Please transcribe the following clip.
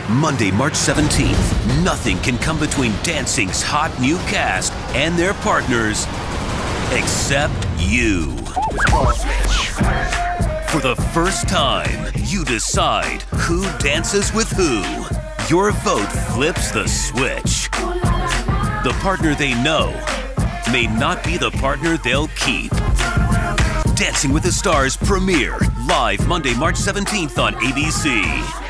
Monday, March 17th, nothing can come between Dancing's hot new cast and their partners except you. For the first time, you decide who dances with who. Your vote flips the switch. The partner they know may not be the partner they'll keep. Dancing with the Stars premiere live Monday, March 17th on ABC.